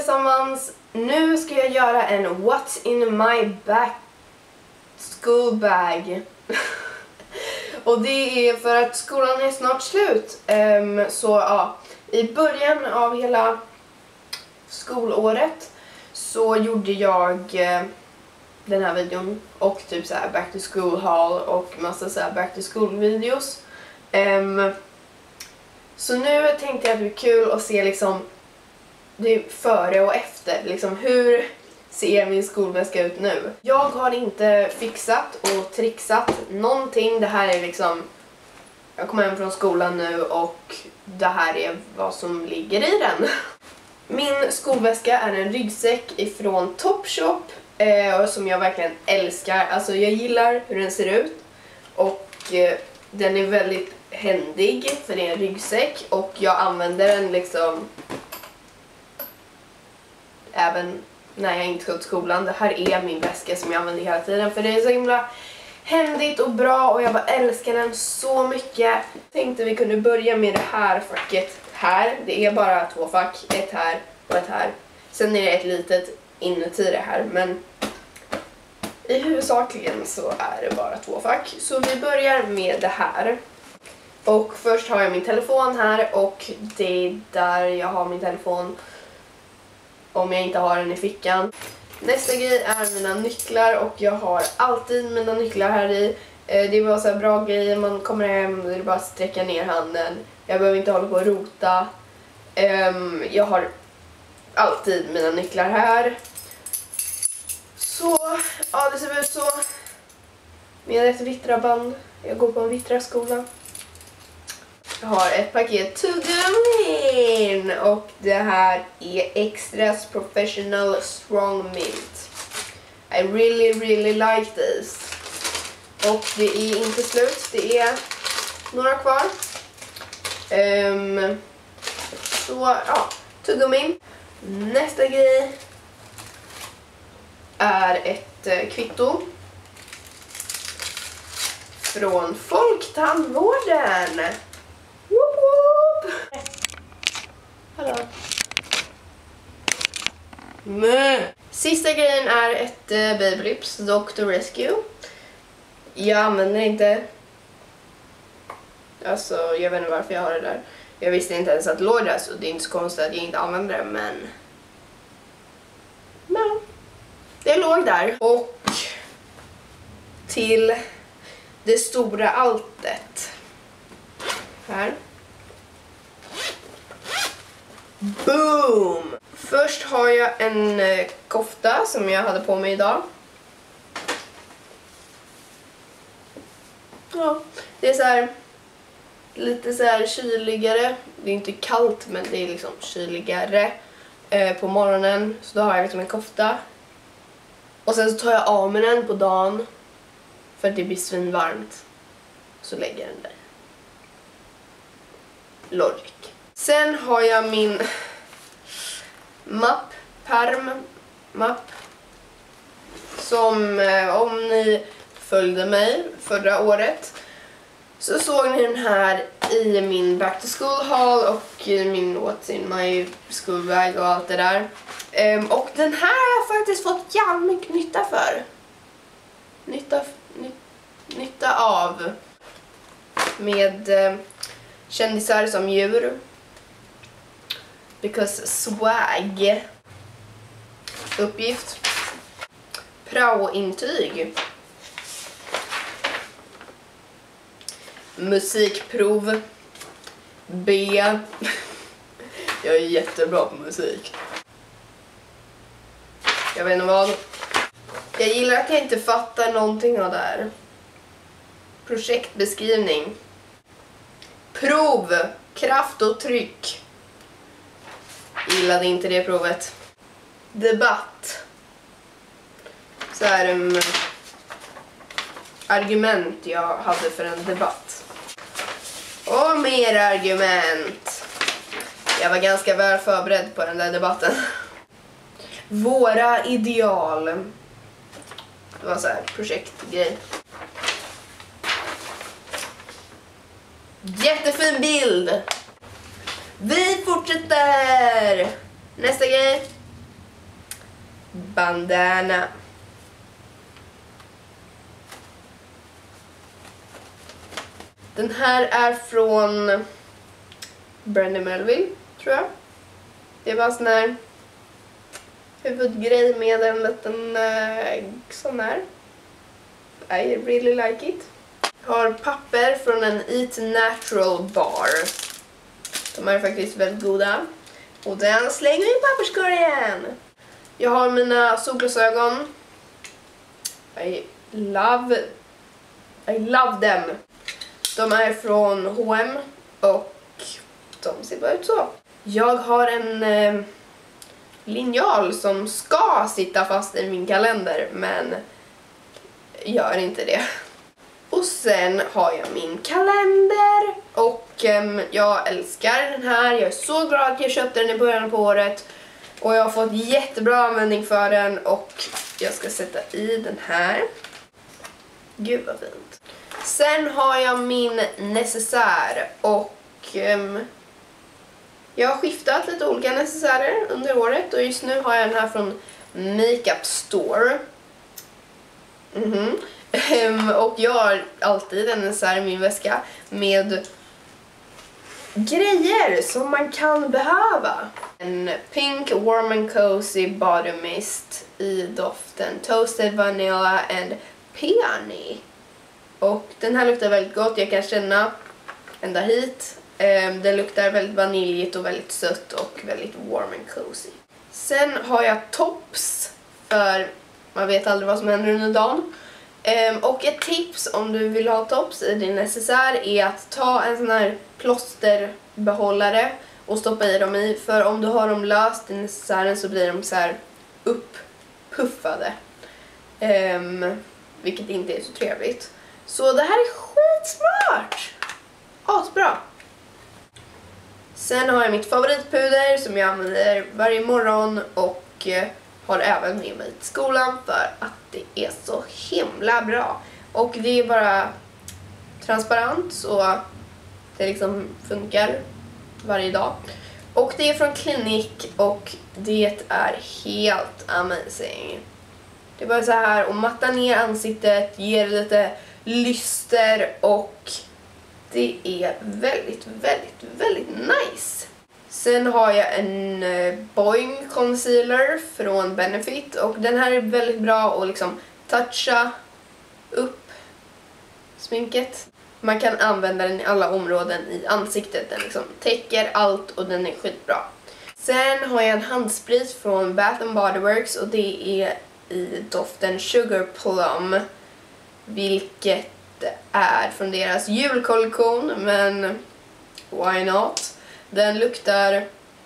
allesammans! Nu ska jag göra en What's in my back school bag. Och det är för att skolan är snart slut. Så ja, i början av hela skolåret så gjorde jag den här videon och typ så här back to school haul och massa så här back to school videos. Så nu tänkte jag att det är kul att se liksom det före och efter, liksom hur ser min skolväska ut nu. Jag har inte fixat och trixat någonting. Det här är liksom, jag kommer hem från skolan nu och det här är vad som ligger i den. Min skolväska är en ryggsäck ifrån Topshop som jag verkligen älskar. Alltså jag gillar hur den ser ut och den är väldigt händig för det är en ryggsäck och jag använder den liksom även när jag inte ska till skolan. Det här är min väska som jag använder hela tiden för det är så himla händigt och bra och jag bara älskar den så mycket. Tänkte vi kunde börja med det här facket här. Det är bara 2 fack, ett här och ett här. Sen är det ett litet inuti det här, men i huvudsakligen så är det bara 2 fack. Så vi börjar med det här. Och först har jag min telefon här och det är där jag har min telefon om jag inte har den i fickan. Nästa grej är mina nycklar och jag har alltid mina nycklar här i. Det är bara så här bra grejer, man kommer hem och det är bara att sträcka ner handen. Jag behöver inte hålla på och rota. Jag har alltid mina nycklar här. Så, ja det ser ut så. Med ett vittraband. Jag går på en vittrarskola. Jag har ett paket tuggummin och det här är Extras Professional Strong Mint. I really like this. Och det är inte slut, det är några kvar. Så ja, tuggummin. Nästa grej är ett kvitto från Folktandvården. Woop woop. Hallå. Sista grejen är ett Babelips Dr. Rescue. Jag använder inte. Alltså jag vet inte varför jag har det där. Jag visste inte ens att det låg där så det är inte så konstigt att jag inte använder det, men det låg där. Och till det stora alltet. Här. Boom! Först har jag en kofta som jag hade på mig idag. Ja, det är så här lite så här kyligare. Det är inte kallt men det är liksom kyligare på morgonen. Så då har jag liksom en kofta. Och sen så tar jag av mig den på dagen för att det blir svinvarmt. Så lägger jag den där. Logic. Sen har jag min mapp som om ni följde mig förra året så såg ni den här i min back to school haul och min What's in my school bag och allt det där. Och den här har jag faktiskt fått jävligt mycket nytta för. Nytta av. Med kändisar som djur. Because swag. Uppgift. Prao-intyg. Musikprov. B. Jag är jättebra på musik. Jag vet inte vad. Jag gillar att jag inte fattar någonting av det här. Projektbeskrivning. Prov. Kraft och tryck. Gillade inte det provet. Debatt. Så här argument jag hade för en debatt. Och mer argument. Jag var ganska väl förberedd på den där debatten. Våra ideal. Det var så här projektgrej. Jättefin bild. Vi fortsätter. Nästa grej. bandana. Den här är från Brandy Melville, tror jag. Det är bara sån här huvudgrej med en liten sån här. I really like it. Jag har papper från en Eat Natural bar. De är faktiskt väldigt goda. Och den slänger vi i papperskorgen. Jag har mina solglasögon. I love them. De är från H&M och de ser bara ut så. Jag har en linjal som ska sitta fast i min kalender, men gör inte det. Och sen har jag min kalender och jag älskar den här. Jag är så glad att jag köpte den i början på året. Och jag har fått jättebra användning för den och jag ska sätta i den här. Gud vad fint. Sen har jag min necessär och jag har skiftat lite olika necessärer under året och just nu har jag den här från Makeup Store. Och jag har alltid en necessär i min väska med grejer som man kan behöva. En Pink Warm and Cozy Body Mist i doften Toasted Vanilla and Peony. Och den här luktar väldigt gott, jag kan känna ända hit. Den luktar väldigt vaniljigt och väldigt sött och väldigt warm and cozy. Sen har jag tops, för man vet aldrig vad som händer under dagen. Och ett tips om du vill ha tops i din necessär är att ta en sån här plåsterbehållare och stoppa i dem i. För om du har dem löst i necessären så blir de så här upppuffade. Vilket inte är så trevligt. Så det här är skitsmart! Asbra! Sen har jag mitt favoritpuder som jag använder varje morgon och har även med mig till skolan för att det är så himla bra. Och det är bara transparent så det liksom funkar varje dag. Och det är från Clinique och det är helt amazing. Det är bara så här och matta ner ansiktet, ger lite lyster och det är väldigt, väldigt, väldigt nice. Sen har jag en Boing Concealer från Benefit och den här är väldigt bra att liksom toucha upp sminket. Man kan använda den i alla områden i ansiktet. Den liksom täcker allt och den är skitbra. Sen har jag en handsprit från Bath & Body Works och det är i doften Sugar Plum. Vilket är från deras julkollektion, men why not? Den luktar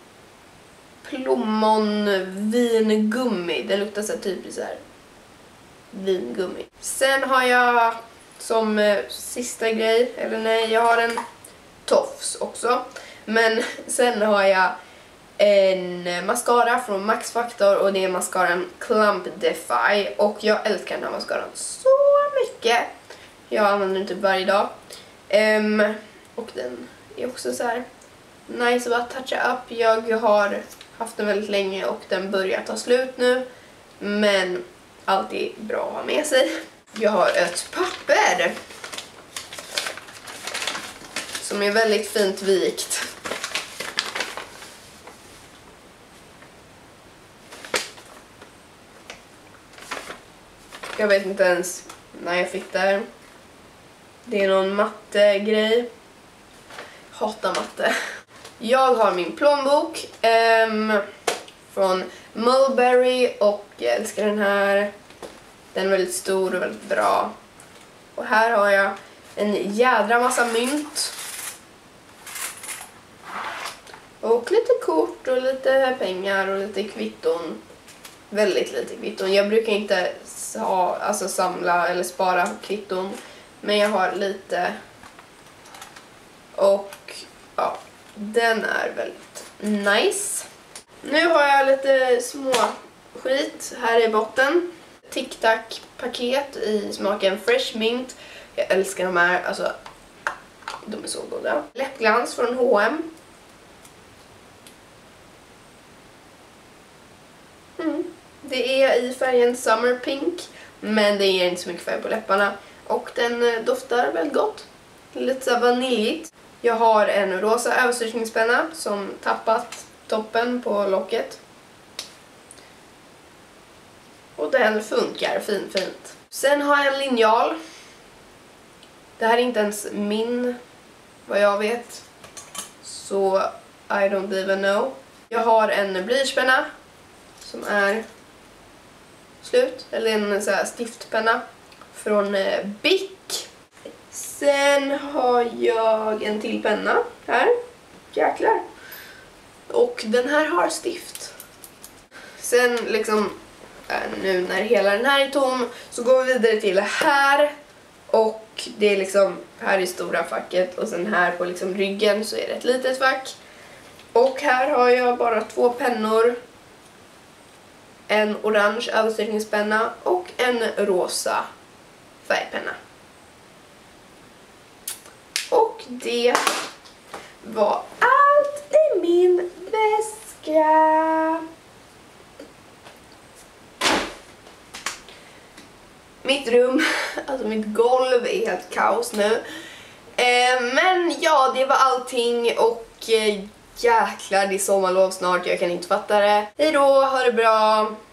plommonvingummi. Den luktar så typiskt så här vingummi. Sen har jag som sista grej, eller nej, jag har en tofs också. Men sen har jag en mascara från Max Factor och det är mascaran Clump Defy. Och jag älskar den här mascaran så mycket. Jag använder den typ varje dag. Och den är också så här nice att toucha upp. Jag har haft den väldigt länge och den börjar ta slut nu. Men alltid bra att ha med sig. Jag har ett papper som är väldigt fint vikt. Jag vet inte ens när jag fick det här. Det är någon matte-grej. Hatar matte. Jag har min plånbok från Mulberry och jag älskar den här. Den är väldigt stor och väldigt bra. Och här har jag en jädra massa mynt. Och lite kort och lite pengar och lite kvitton. Väldigt lite kvitton. Jag brukar inte samla eller spara kvitton. Men jag har lite. Och ja, den är väldigt nice. Nu har jag lite små skit här i botten. Tic Tac paket i smaken Fresh Mint. Jag älskar de här, alltså de är så goda. Läppglans från H&M. Det är i färgen Summer Pink, men det ger inte så mycket färg på läpparna. Och den doftar väldigt gott. Lite så vaniljigt. Jag har en rosa överstrykningspenna som tappat toppen på locket. Och den funkar fint. Sen har jag en linjal. Det här är inte ens min, vad jag vet. Så I don't even know. Jag har en blyertspenna som är slut. Eller en så här stiftpenna från Bic. Sen har jag en till penna här. Jäklar. Och den här har stift. Sen liksom nu när hela den här är tom så går vi vidare till här. Och det är liksom, här är stora facket och sen här på liksom ryggen så är det ett litet fack. Och här har jag bara 2 pennor. En orange överstrykningspenna och en rosa färgpenna. Och det var allt i min väska. Mitt rum, alltså mitt golv är helt kaos nu. Men ja, det var allting och jäklar, det är sommarlov snart, jag kan inte fatta det. Hej då, ha det bra!